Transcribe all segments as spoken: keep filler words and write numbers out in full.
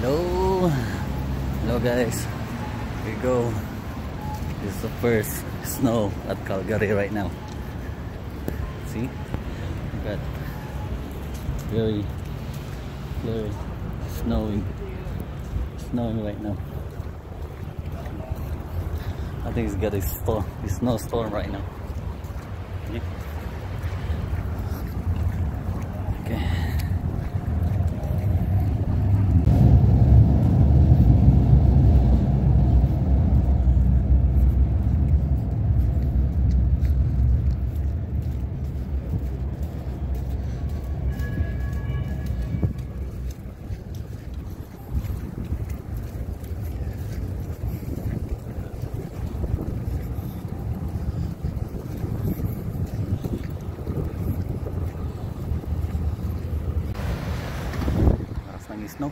Hello, hello guys. Here we go. This is the first snow at Calgary right now. See, look at very, very snowing, snowing right now. I think it's got a storm, a snowstorm right now. Okay. Okay. Snow.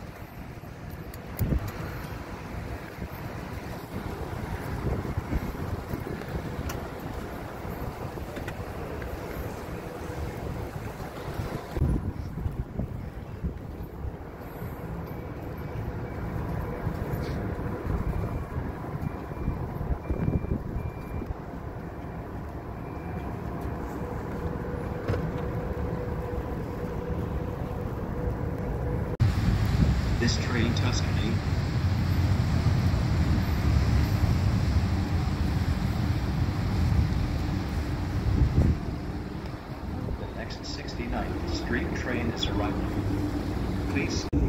This train Tuscany. The next sixty-ninth Street train is arriving. Please.